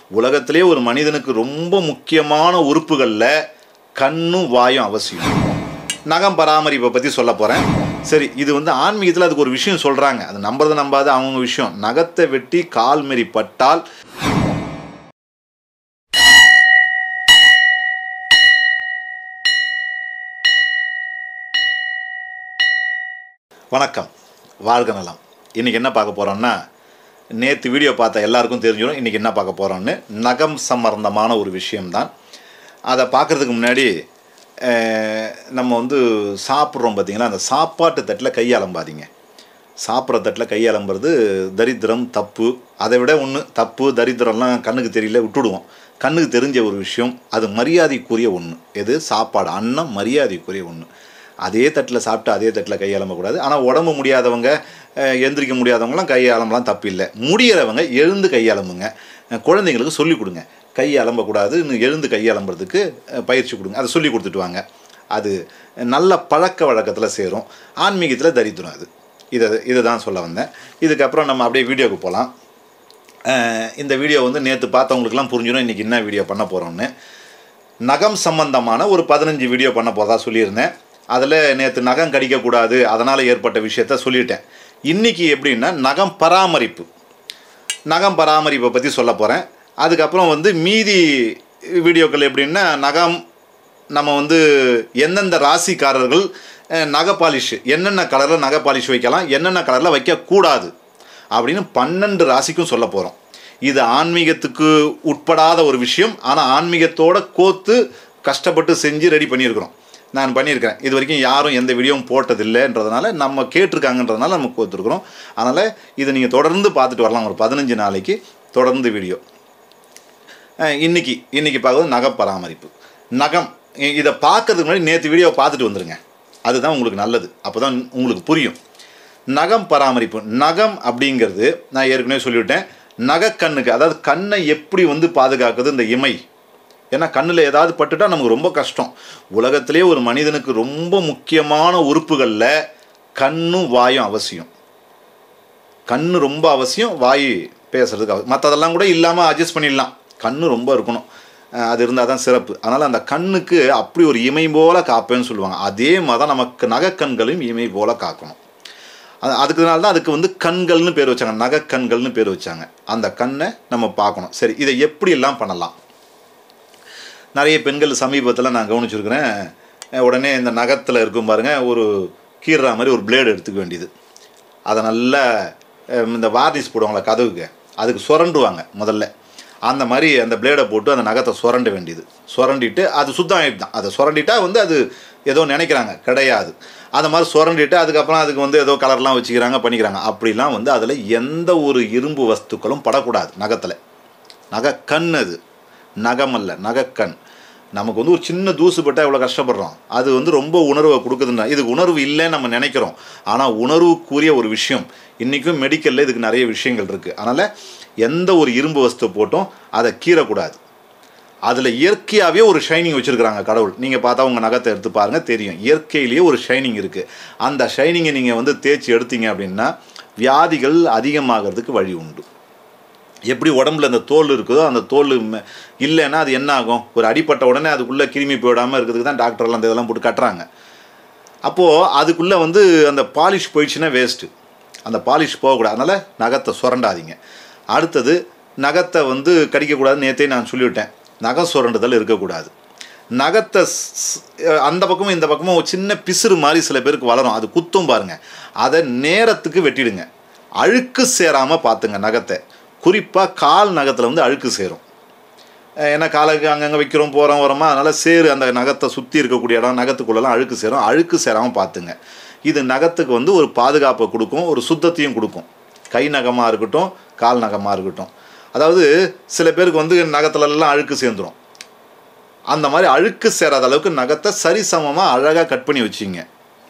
உலகத்திலே ஒரு மனிதனுக்கு ரொம்ப முக்கியமான உறுப்புகள்ல கண்ணும் வாயும் அவசியம். நகம் பராமரிப்பை பற்றி சொல்ல போகிறேன். சரி, இது ஆன்மீகத்தில் அதுக்கு ஒரு விஷயம் சொல்கிறாங்க. அது நம்புறது நம்பாது அவங்க விஷயம். நகத்தை வெட்டி கால் மாரி பட்டால் வணக்கம், வாழ்க நலம். இன்றைக்கி என்ன பார்க்க போகிறோம்னா, நேற்று வீடியோ பார்த்த எல்லாருக்கும் தெரிஞ்சிடும் இன்றைக்கி என்ன பார்க்க போகிறோம்னு. நகம் சம்பந்தமான ஒரு விஷயம்தான். அதை பார்க்குறதுக்கு முன்னாடி நம்ம சாப்பிட்றோம் பார்த்திங்களா, அந்த சாப்பாட்டு தட்டில் கை அலம்பாதீங்க. சாப்பிட்ற தட்டில் கை அலம்புறது தரித்திரம், தப்பு. அதை விட ஒன்று தப்பு தரித்திரம்லாம் கண்ணுக்கு தெரியல விட்டுடுவோம். கண்ணுக்கு தெரிஞ்ச ஒரு விஷயம், அது மரியாதைக்குரிய ஒன்று. எது? சாப்பாடு, அன்னம் மரியாதைக்குரிய ஒன்று. அதே தட்டில் சாப்பிட்டு அதே தட்டில் கை அலம்பக்கூடாது. ஆனால் உடம்பு முடியாதவங்க, எந்திரிக்க முடியாதவங்களாம் கை அலம்பலாம், தப்பில்லை. முடிகிறவங்க எழுந்து கை அலம்புங்க. குழந்தைங்களுக்கு சொல்லிக் கொடுங்க, கை அலம்பக்கூடாது, இன்னும் எழுந்து கை அலம்புறதுக்கு பயிற்சி கொடுங்க. அதை சொல்லி கொடுத்துட்டு வாங்க. அது நல்ல பழக்க வழக்கத்தில் சேரும். ஆன்மீகத்தில் தரித்திரம். அது இதை தான் சொல்ல வந்தேன். இதுக்கப்புறம் நம்ம அப்படியே வீடியோவுக்கு போகலாம். இந்த வீடியோ நேற்று பார்த்தவங்களுக்குலாம் புரிஞ்சிடும் இன்றைக்கி என்ன வீடியோ பண்ண போகிறோம்னு. நகம் சம்பந்தமான ஒரு 15 வீடியோ பண்ண போகிறதா சொல்லியிருந்தேன். அதில் நேற்று நகம் கடிக்கக்கூடாது, அதனால் ஏற்பட்ட விஷயத்த சொல்லிட்டேன். இன்றைக்கி எப்படின்னா நகம் பராமரிப்பை பற்றி சொல்ல போகிறேன். அதுக்கப்புறம் மீதி வீடியோக்கள் எப்படின்னா, நகம் நம்ம எந்தெந்த ராசிக்காரர்கள் நகை பாலிஷ், என்னென்ன கலரில் நகை பாலிஷ் வைக்கலாம், என்னென்ன கலரில் வைக்கக்கூடாது அப்படின்னு 12 ராசிக்கும் சொல்ல போகிறோம். இது ஆன்மீகத்துக்கு உட்படாத ஒரு விஷயம். ஆனால் ஆன்மீகத்தோடு கோத்து கஷ்டப்பட்டு செஞ்சு ரெடி பண்ணியிருக்கிறோம். நான் பண்ணியிருக்கிறேன். இது வரைக்கும் யாரும் எந்த வீடியோவும் போட்டதில்லைன்றதுனால, நம்ம கேட்டிருக்காங்கன்றதுனால நம்ம கோத்துருக்குறோம். அதனால் இதை நீங்கள் தொடர்ந்து பார்த்துட்டு வரலாம். ஒரு 15 நாளைக்கு தொடர்ந்து வீடியோ. இன்றைக்கி பார்க்குறது நகை பராமரிப்பு. நகம் இதை பார்க்கறதுக்கு முன்னாடி நேற்று வீடியோ பார்த்துட்டு வந்துடுங்க. அதுதான் உங்களுக்கு நல்லது. அப்போ தான் உங்களுக்கு புரியும். நகம் பராமரிப்பு. நகம் அப்படிங்கிறது நான் ஏற்கனவே சொல்லிவிட்டேன். நகைக்கண்ணுக்கு, அதாவது கண்ணை எப்படி பாதுகாக்குது இந்த இமை. ஏன்னா கண்ணில் ஏதாவது பட்டுட்டா நமக்கு ரொம்ப கஷ்டம். உலகத்திலே ஒரு மனிதனுக்கு ரொம்ப முக்கியமான உறுப்புகளில் கண்ணும் வாயும் அவசியம். கண் ரொம்ப அவசியம், வாய் பேசுறதுக்கு அவசியம். மற்றதெல்லாம் கூட இல்லாமல் அட்ஜஸ்ட் பண்ணிடலாம். கண் ரொம்ப இருக்கணும், அது இருந்தால் தான் சிறப்பு. அதனால் அந்த கண்ணுக்கு அப்படி ஒரு இமை போல் காப்பேன்னு சொல்லுவாங்க. அதே மாதிரி தான் நமக்கு நகைக்கண்களையும் இமை போல் காக்கணும். அதுக்குனால தான் அதுக்கு கண்கள்னு பேர் வச்சாங்க, நகைக்கண்கள்னு பேர் வச்சாங்க. அந்த கண்ணை நம்ம பார்க்கணும். சரி, இதை எப்படியெல்லாம் பண்ணலாம்? நிறைய பெண்கள் சமீபத்தில் நான் கவனிச்சிருக்கிறேன், உடனே இந்த நகத்தில் இருக்கும் பாருங்கள், ஒரு கீறுற மாதிரி ஒரு பிளேடு எடுத்துக்க வேண்டியது. அதை நல்லா இந்த வார்னிஷ் போடுவாங்களா கதவுக்கு, அதுக்கு சுரண்டுவாங்க முதல்ல. அந்த மாதிரி அந்த பிளேடை போட்டு அந்த நகத்தை சுரண்ட வேண்டியது. சுரண்டிட்டு அது சுத்தம் ஆகிட்டு தான். அதை சுரண்டிட்டா அது ஏதோ நினைக்கிறாங்க, கிடையாது. அந்த மாதிரி சுரண்டிட்டு அதுக்கப்புறம் அதுக்கு ஏதோ கலர்லாம் வச்சுக்கிறாங்க, பண்ணிக்கிறாங்க. அப்படிலாம் அதில் எந்த ஒரு இரும்பு வஸ்துக்களும் படக்கூடாது நகத்தில். நகைக்கண் அது, நகமல்ல, நகைக்கண். நமக்கு ஒரு சின்ன தூசு பட்டால் எவ்வளோ கஷ்டப்படுறோம். அது ரொம்ப உணர்வை கொடுக்குதுன்னா, இதுக்கு உணர்வு இல்லைன்னு நம்ம நினைக்கிறோம். ஆனால் உணர்வுக்குரிய ஒரு விஷயம். இன்றைக்கும் மெடிக்கலில் இதுக்கு நிறைய விஷயங்கள் இருக்குது. அதனால் எந்த ஒரு இரும்பு வஸ்து போட்டும் அதை கீறக்கூடாது. அதில் இயற்கையாகவே ஒரு ஷைனிங் வச்சுருக்கிறாங்க கடவுள். நீங்கள் பார்த்தா உங்கள் நகத்தை எடுத்து பாருங்கள், தெரியும். இயற்கையிலேயே ஒரு ஷைனிங் இருக்குது. அந்த ஷைனிங்கை நீங்கள் தேய்ச்சி எடுத்தீங்க அப்படின்னா வியாதிகள் அதிகமாகிறதுக்கு வழி உண்டு. எப்படி உடம்புல அந்த தோல் இருக்குதோ, அந்த தோல் இல்லைன்னா அது என்ன ஆகும்? ஒரு அடிப்பட்ட உடனே அதுக்குள்ளே கிருமி போயிடாமல் இருக்கிறதுக்கு தான் டாக்டர்லாம் அந்த இதெல்லாம் போட்டு கட்டுறாங்க. அப்போது அதுக்குள்ளே அந்த பாலிஷ் போயிடுச்சுன்னா வேஸ்ட்டு. அந்த பாலிஷ் போகக்கூடாது. அதனால் நகத்தை சுரண்டாதீங்க. அடுத்தது, நகத்தை கடிக்கக்கூடாதுன்னு நேற்றே நான் சொல்லிவிட்டேன். நகம் சுரண்டுதல் இருக்கக்கூடாது. நகத்தை அந்த பக்கமும் இந்த பக்கமும் ஒரு சின்ன பிசுறு மாதிரி சில பேருக்கு வளரும், அது குத்தும் பாருங்கள். அதை நேரத்துக்கு வெட்டிடுங்க. அழுக்கு சேராமல் பார்த்துங்க நகத்தை. குறிப்பாக கால் நகத்தில் அழுக்கு சேரும். ஏன்னா காலுக்கு அங்கங்கே வைக்கிறோம், போகிறோம், வரோமா, அதனால் சேரு அந்த நகத்தை சுற்றி இருக்கக்கூடிய இடம், நகத்துக்குள்ளெல்லாம் அழுக்கு சேரும். அழுக்கு சேராமல் பார்த்துங்க. இது நகத்துக்கு ஒரு பாதுகாப்பை கொடுக்கும், ஒரு சுத்தத்தையும் கொடுக்கும். கை நகமாக இருக்கட்டும், கால் நகமாக இருக்கட்டும். அதாவது சில பேருக்கு நகத்துலலாம் அழுக்கு சேர்ந்துடும். அந்த மாதிரி அழுக்கு சேராத அளவுக்கு நகத்தை சரிசமமாக அழகாக கட் பண்ணி வச்சிங்க.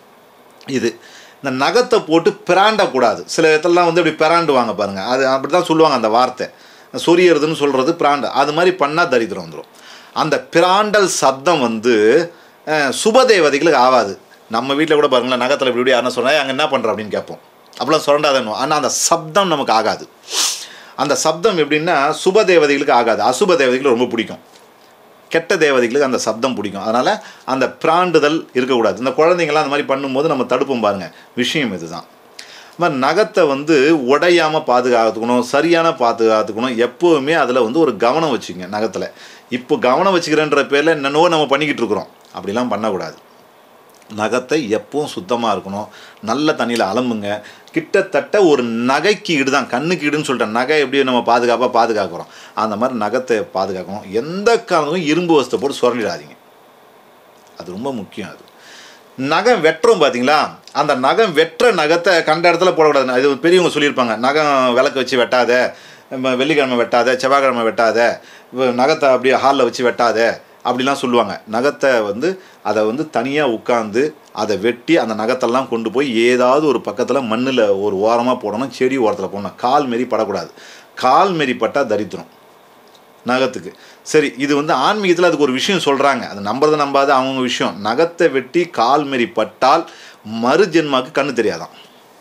இது இந்த நகத்தை போட்டு பிராண்டக்கூடாது. சில இடத்துலலாம் இப்படி பிராண்டுவாங்க பாருங்கள், அது அப்படி தான் சொல்லுவாங்க. அந்த வார்த்தை சொரியறதுன்னு சொல்கிறது பிராண்டு. அது மாதிரி பண்ணால் தரித்திரம் வந்துடும். அந்த பிராண்டல் சப்தம் சுபதேவதைகளுக்கு ஆகாது. நம்ம வீட்டில் கூட பாருங்களேன், நகத்தில் இப்படி யாருன்னா சொன்னால் அங்கே என்ன பண்ணுற அப்படின்னு கேட்போம். அப்படிலாம் சுரண்டாதணும். ஆனால் அந்த சப்தம் நமக்கு ஆகாது. அந்த சப்தம் எப்படின்னா சுப தேவதைகளுக்கு ஆகாது, அசுப தேவதைகளுக்கு ரொம்ப பிடிக்கும், கெட்ட தேவதைகளுக்கு அந்த சப்தம் பிடிக்கும். அதனால் அந்த பிராண்டுதல் இருக்கக்கூடாது. இந்த குழந்தைங்களாம் அந்த மாதிரி பண்ணும்போது நம்ம தடுப்போம் பாருங்கள், விஷயம் இதுதான். மாதிரி நகத்தை வந்து உடையாமல் பாதுகாத்துக்கணும், சரியான பாதுகாத்துக்கணும். எப்போவுமே அதில் வந்து ஒரு கவனம் வச்சுங்க நகத்தில். இப்போ கவனம் வச்சுக்கிறேன்ற பேரில் என்னென்னவோ நம்ம பண்ணிக்கிட்டு இருக்கிறோம், அப்படிலாம் பண்ணக்கூடாது. நகத்தை எப்பவும் சுத்தமாக இருக்கணும், நல்ல தண்ணியில் அலம்புங்க. கிட்டத்தட்ட ஒரு நகைக்கு ஈடு தான், கண்ணுக்கு ஈடுன்னு சொல்லிட்டேன். நகை எப்படி நம்ம பாதுகாக்கிறோம் அந்த மாதிரி நகத்தை பாதுகாக்கணும். எந்த காரணமும் இரும்பு வஸ்தை போட்டு சுரண்டிடாதீங்க, அது ரொம்ப முக்கியம். அது நகம் வெட்டுறோம் பார்த்தீங்களா, அந்த நகம் வெட்டுற நகத்தை கண்ட இடத்துல போடக்கூடாது. இது பெரியவங்க சொல்லியிருப்பாங்க, நகம் விளக்கு வச்சு வெட்டாத, வெள்ளிக்கிழமை வெட்டாத, செவ்வாய்க்கிழமை வெட்டாத, நகத்தை அப்படியே ஹாலில் வச்சு வெட்டாத அப்படிலாம் சொல்லுவாங்க. நகத்தை வந்து அதை வந்து தனியாக உட்காந்து அதை வெட்டி அந்த நகத்தெல்லாம் கொண்டு போய் ஏதாவது ஒரு பக்கத்தில் மண்ணில் ஒரு ஓரமாக போடணும், செடி ஓரத்தில் போடணும். கால் மாரி படக்கூடாது, கால் மாரி பட்டால் தரித்திரம் நகத்துக்கு. சரி, இது வந்து ஆன்மீகத்தில் அதுக்கு ஒரு விஷயம் சொல்கிறாங்க, அது நம்புறது நம்பாத அவங்க விஷயம். நகத்தை வெட்டி கால் மாரி பட்டால் மறு ஜென்மாவுக்கு கண்ணு தெரியாதான்,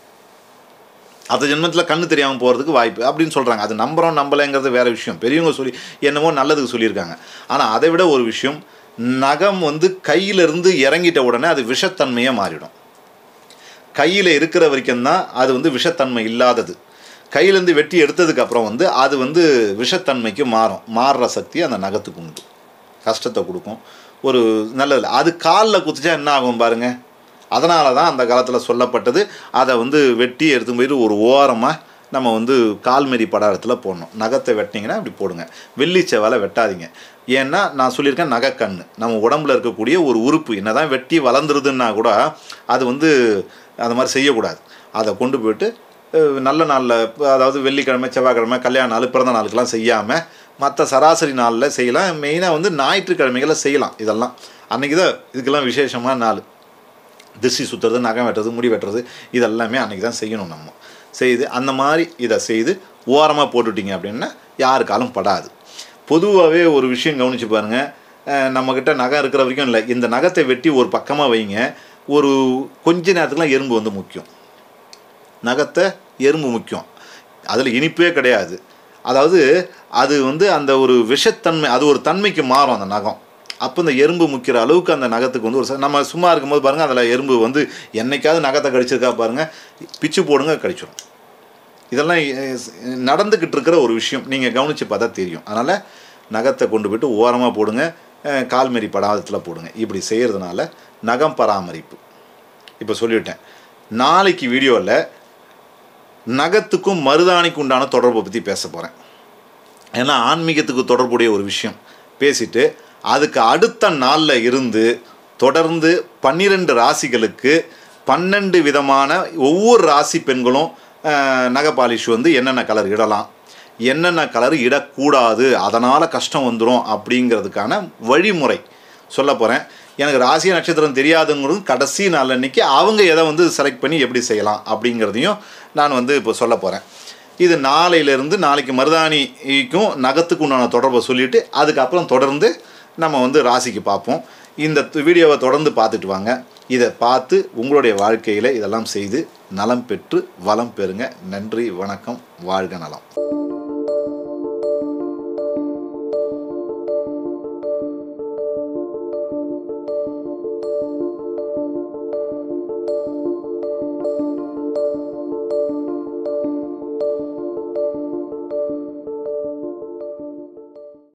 அந்த ஜென்மத்தில் கண்ணு தெரியாமல் போகிறதுக்கு வாய்ப்பு அப்படின்னு சொல்கிறாங்க. அது நம்புகிறோம் நம்பலைங்கிறது வேறு விஷயம், பெரியவங்க சொல்லி என்னமோ நல்லதுக்கு சொல்லியிருக்காங்க. ஆனால் அதை விட ஒரு விஷயம், நகம் வந்து கையிலிருந்து இறங்கிட்ட உடனே அது விஷத்தன்மையாக மாறிடும். கையில் இருக்கிற வரைக்கும் தான் அது வந்து விஷத்தன்மை இல்லாதது. கையிலேருந்து வெட்டி எடுத்ததுக்கப்புறம் வந்து அது வந்து விஷத்தன்மைக்கு மாறுற சக்தி அந்த நகத்துக்கு உண்டு. கஷ்டத்தை கொடுக்கும், ஒரு நல்லது. அது காலில் குத்துச்சா என்ன ஆகும் பாருங்கள். அதனால தான் அந்த காலத்தில் சொல்லப்பட்டது, அதை வந்து வெட்டி எடுத்து போயிட்டு ஒரு ஓரமாக நம்ம வந்து கால்மெரி படாரத்தில் போடணும். நகத்தை வெட்டினீங்கன்னா அப்படி போடுங்க, வெள்ளி செவ்வாலை வெட்டாதீங்க. ஏன்னா நான் சொல்லியிருக்கேன், நகைக்கண்ணு நம்ம உடம்புல இருக்கக்கூடிய ஒரு உறுப்பு. என்ன தான் வெட்டி வளர்ந்துருதுன்னா கூட அது வந்து அந்த மாதிரி செய்யக்கூடாது. அதை கொண்டு போய்ட்டு நல்ல நாளில், அதாவது வெள்ளிக்கிழமை, செவ்வாய்க்கிழமை, கல்யாண நாள், பிறந்த நாளுக்கெல்லாம் செய்யாமல் மற்ற சராசரி நாளில் செய்யலாம். மெயினாக வந்து ஞாயிற்றுக்கிழமைகளில் செய்யலாம். இதெல்லாம் அன்றைக்கி தான் இதுக்கெல்லாம் விசேஷமான நாள். திருஷ்டி சுற்றுறது, நகம் வெட்டுறது, முடி வெட்டுறது, இதெல்லாமே அன்றைக்கி தான் செய்யணும். நம்ம செய்து அந்த மாதிரி இதை செய்து ஓரமாக போட்டுவிட்டிங்க அப்படின்னா யாருக்காலும் படாது. பொதுவாகவே ஒரு விஷயம் கவனித்து பாருங்கள், நம்மக்கிட்ட நகம் இருக்கிற வரைக்கும் இல்லை, இந்த நகத்தை வெட்டி ஒரு பக்கமாக வைங்க. ஒரு கொஞ்ச நேரத்துக்குலாம் எறும்பு வந்து முக்கியம், நகத்தை எறும்பு முக்கியம். அதில் இனிப்பே கிடையாது. அதாவது அது வந்து அந்த ஒரு விஷத்தன்மை, அது ஒரு தன்மைக்கு மாறும் அந்த நகம். அப்போ இந்த எறும்பு முக்கிற அளவுக்கு அந்த நகத்துக்கு வந்து ஒரு நம்ம சும்மா இருக்கும்போது பாருங்கள், அதில் எறும்பு வந்து என்னைக்காவது நகத்தை கடிச்சிருக்கா பாருங்கள், பிச்சு போடுங்க, கடிச்சிடும். இதெல்லாம் நடந்துக்கிட்டு இருக்கிற ஒரு விஷயம், நீங்கள் கவனித்து பார்த்தா தெரியும். அதனால் நகத்தை கொண்டு போய்ட்டு ஓரமாக போடுங்க, கால்மெரி படாதத்தில் போடுங்க. இப்படி செய்கிறதுனால நகம் பராமரிப்பு இப்போ சொல்லிவிட்டேன். நாளைக்கு வீடியோவில் நகத்துக்கும் மருதாணிக்கு உண்டான தொடர்பை பற்றி பேச போகிறேன். ஏன்னா ஆன்மீகத்துக்கு தொடர்புடைய ஒரு விஷயம் பேசிட்டு, அதுக்கு அடுத்த நாளில் இருந்து தொடர்ந்து 12 ராசிகளுக்கு 12 விதமான ஒவ்வொரு ராசி பெண்களும் நகை பாலிஷ் வந்து என்னென்ன கலர் இடலாம், என்னென்ன கலர் இடக்கூடாது, அதனால் கஷ்டம் வந்துடும் அப்படிங்கிறதுக்கான வழிமுறை சொல்ல போகிறேன். எனக்கு ராசி நட்சத்திரம் தெரியாதுங்கிறது கடைசி நாள் அன்றைக்கி அவங்க எதை வந்து செலக்ட் பண்ணி எப்படி செய்யலாம் அப்படிங்கிறதையும் நான் வந்து இப்போ சொல்ல போகிறேன். இது நாளையிலேருந்து நாளைக்கு மருதாணிக்கும் நகத்துக்கு உண்டான தொடர்பை சொல்லிவிட்டு அதுக்கப்புறம் தொடர்ந்து நம்ம வந்து ராசிக்கு பார்ப்போம். இந்த வீடியோவை தொடர்ந்து பார்த்துட்டு வாங்க. இதை பார்த்து உங்களுடைய வாழ்க்கையில் இதெல்லாம் செய்து நலம் பெற்று வளம் பெறுங்க. நன்றி, வணக்கம், வாழ்க நலம்.